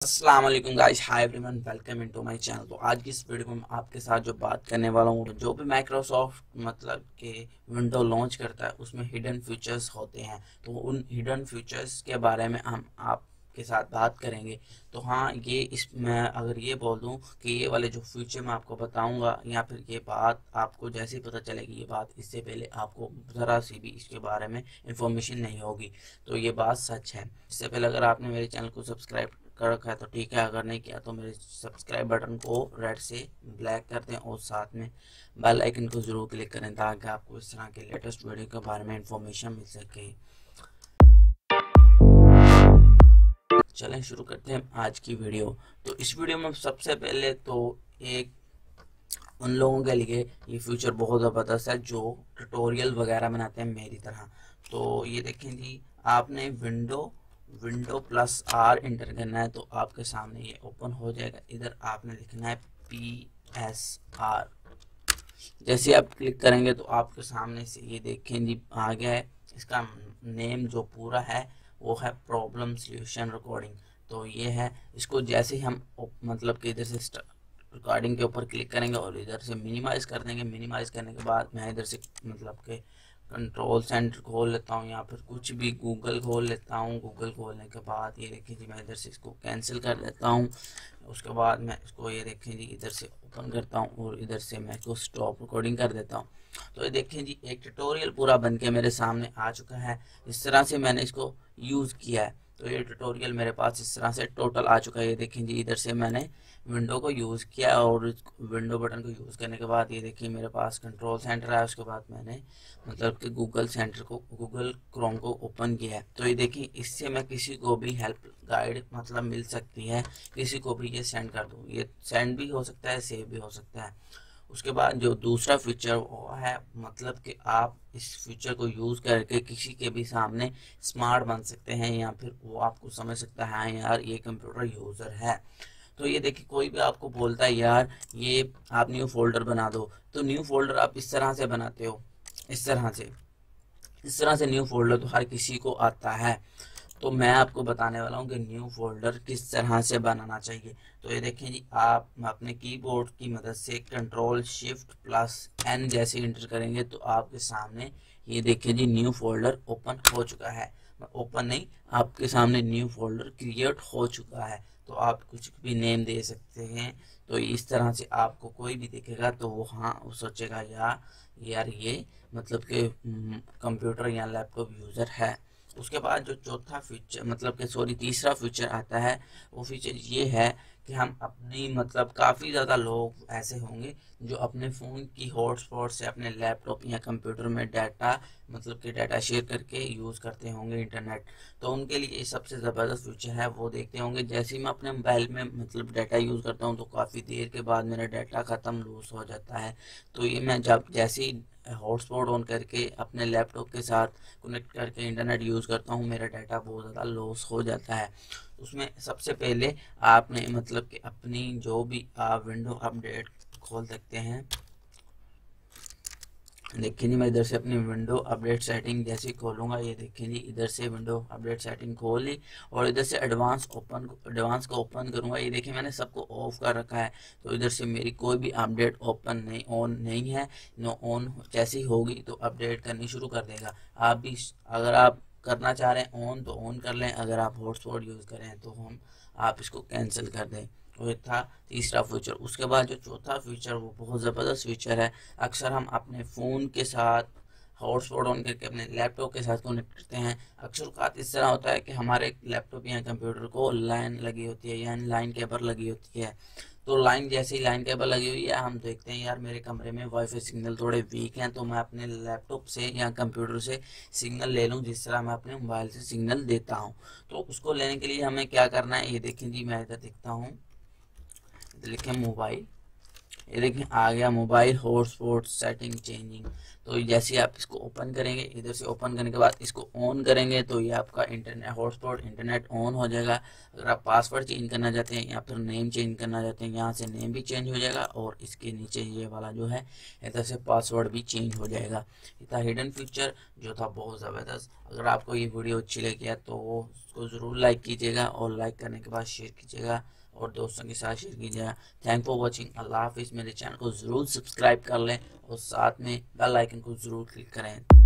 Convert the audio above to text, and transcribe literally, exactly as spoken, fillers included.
अस्सलाम वालेकुम guys, hi everyone, welcome into my channel. तो आज की इस वीडियो में मैं आपके साथ जो बात करने वाला हूँ, जो भी माइक्रोसॉफ्ट मतलब के विंडो लॉन्च करता है उसमें हिडन फीचर्स होते हैं। तो उन हिडन फीचर्स के बारे में हम आपके साथ बात करेंगे। तो हाँ, ये इसमें अगर ये बोल दूँ कि ये वाले जो फीचर मैं आपको बताऊंगा या फिर ये बात आपको जैसे ही पता चलेगी, ये बात इससे पहले आपको ज़रा सी भी इसके बारे में इंफॉर्मेशन नहीं होगी, तो ये बात सच है। इससे पहले अगर आपने मेरे चैनल को सब्सक्राइब कर रखा है तो ठीक है, अगर नहीं किया तो मेरे सब्सक्राइब बटन को रेड से ब्लैक कर दें और साथ में बेल आइकन को ज़रूर क्लिक करें ताकि आपको इस तरह के लेटेस्ट वीडियो के बारे में इंफॉर्मेशन मिल सके। चलें शुरू करते हैं आज की वीडियो। तो इस वीडियो में सबसे पहले तो एक उन लोगों के लिए ये फ्यूचर बहुत ज़बरदस्त है जो ट्यूटोरियल वगैरह बनाते हैं मेरी तरह। तो ये देखें जी, आपने window window plus R enter करना है तो आपके सामने ये ओपन हो जाएगा। इधर आपने लिखना है पी एस आर। जैसे आप क्लिक करेंगे तो आपके सामने से ये देखें जी आ गया है। इसका नेम जो पूरा है वो है प्रॉब्लम सॉल्यूशन रिकॉर्डिंग। तो ये है, इसको जैसे ही हम मतलब कि इधर से रिकॉर्डिंग के ऊपर क्लिक करेंगे और इधर से मिनिमाइज कर देंगे। मिनिमाइज करने के बाद मैं इधर से मतलब के कंट्रोल सेंटर खोल लेता हूँ या फिर कुछ भी गूगल खोल लेता हूँ। गूगल खोलने के बाद ये देखिए जी, मैं इधर से इसको कैंसिल कर देता हूँ। उसके बाद मैं इसको ये देखें जी इधर से ओपन करता हूँ और इधर से मैं इसको स्टॉप रिकॉर्डिंग कर देता हूँ। तो ये देखें जी, एक ट्यूटोरियल पूरा बन के मेरे सामने आ चुका है। इस तरह से मैंने इसको यूज़ किया है। तो ये ट्यूटोरियल मेरे पास इस तरह से टोटल आ चुका है। ये देखें जी, इधर से मैंने विंडो को यूज़ किया और विंडो बटन को यूज़ करने के बाद ये देखिए मेरे पास कंट्रोल सेंटर है। उसके बाद मैंने मतलब कि गूगल सेंटर को गूगल क्रोम को ओपन किया है। तो ये देखिए, इससे मैं किसी को भी हेल्प गाइड मतलब मिल सकती है, किसी को भी ये सेंड कर दूँ। ये सेंड भी हो सकता है, सेव भी हो सकता है। उसके बाद जो दूसरा फीचर वो है मतलब कि आप इस फीचर को यूज़ करके किसी के भी सामने स्मार्ट बन सकते हैं या फिर वो आपको समझ सकता है हाँ यार ये कंप्यूटर यूज़र है। तो ये देखिए, कोई भी आपको बोलता है यार ये आप न्यू फोल्डर बना दो, तो न्यू फोल्डर आप इस तरह से बनाते हो, इस तरह से इस तरह से न्यू फोल्डर तो हर किसी को आता है। तो मैं आपको बताने वाला हूँ कि न्यू फोल्डर किस तरह से बनाना चाहिए। तो ये देखें जी, आप अपने कीबोर्ड की मदद से कंट्रोल शिफ्ट प्लस एन जैसे इंटर करेंगे तो आपके सामने ये देखें जी न्यू फोल्डर ओपन हो चुका है। ओपन नहीं, आपके सामने न्यू फोल्डर क्रिएट हो चुका है। तो आप कुछ भी नेम दे सकते हैं। तो इस तरह से आपको कोई भी देखेगा तो वो हाँ वो सोचेगा यार यार ये मतलब कि कंप्यूटर या लैपटॉप यूज़र है। उसके बाद जो चौथा फीचर मतलब कि सॉरी तीसरा फीचर आता है, वो फीचर ये है कि हम अपनी मतलब काफ़ी ज़्यादा लोग ऐसे होंगे जो अपने फ़ोन की हॉटस्पॉट से अपने लैपटॉप या कंप्यूटर में डाटा मतलब कि डाटा शेयर करके यूज़ करते होंगे इंटरनेट। तो उनके लिए ये सबसे ज़बरदस्त फीचर है, वो देखते होंगे। जैसे ही मैं अपने मोबाइल में मतलब डाटा यूज़ करता हूँ तो काफ़ी देर के बाद मेरा डाटा ख़त्म लूज हो जाता है। तो ये मैं जब जैसे ही हॉटस्पॉट ऑन करके अपने लैपटॉप के साथ कनेक्ट करके इंटरनेट यूज़ करता हूँ, मेरा डाटा बहुत ज़्यादा लॉस हो जाता है। उसमें सबसे पहले आपने मतलब कि अपनी जो भी आप विंडो अपडेट खोल सकते हैं। देखिए जी, मैं इधर से अपनी विंडो अपडेट सेटिंग जैसे खोलूँगा, ये देखिए जी इधर से विंडो अपडेट सेटिंग खोल ली और इधर से एडवांस ओपन एडवांस को ओपन करूँगा। ये देखिए मैंने सबको ऑफ कर रखा है। तो इधर से मेरी कोई भी अपडेट ओपन नहीं ऑन नहीं है। नो ऑन जैसी होगी तो अपडेट करनी शुरू कर देगा। आप भी अगर आप करना चाह रहे हैं ऑन तो ऑन कर लें, अगर आप हॉटस्पॉट यूज़ करें तो हम आप इसको कैंसिल कर दें। तो ये था तीसरा फीचर। उसके बाद जो चौथा फीचर वो बहुत ज़बरदस्त फीचर है। अक्सर हम अपने फ़ोन के साथ हॉटस्पॉट ऑन करके अपने लैपटॉप के साथ कनेक्ट करते हैं। अक्सर औक़ात इस तरह होता है कि हमारे लैपटॉप या कंप्यूटर को लाइन लगी होती है या लाइन केबल लगी होती है। तो लाइन जैसे ही लाइन केबल लगी हुई है हम देखते हैं यार मेरे कमरे में वाईफाई सिग्नल थोड़े वीक हैं, तो मैं अपने लैपटॉप से या कंप्यूटर से सिग्नल ले लूँ जिस तरह मैं अपने मोबाइल से सिग्नल देता हूँ। तो उसको लेने के लिए हमें क्या करना है, ये देखें जी मैं इधर देखता हूँ, लिखें मोबाइल ये देखिए आ गया मोबाइल हॉटस्पॉट सेटिंग चेंजिंग। तो जैसे आप इसको ओपन करेंगे, इधर से ओपन करने के बाद इसको ऑन करेंगे तो ये आपका इंटरनेट हॉटस्पॉट इंटरनेट ऑन हो जाएगा। अगर आप पासवर्ड चेंज करना चाहते हैं या फिर नेम चेंज करना चाहते हैं, यहाँ से नेम भी चेंज हो जाएगा और इसके नीचे ये वाला जो है इधर से पासवर्ड भी चेंज हो जाएगा। ये था हिडन फीचर जो था बहुत ज़बरदस्त। अगर आपको ये वीडियो अच्छी लगी है तो उसको ज़रूर लाइक कीजिएगा और लाइक करने के बाद शेयर कीजिएगा और दोस्तों के साथ शेयर कीजिएगा। Thank for watching. अल्लाह हाफिज़। मेरे चैनल को ज़रूर सब्सक्राइब कर लें और साथ में बेल आइकन को ज़रूर क्लिक करें।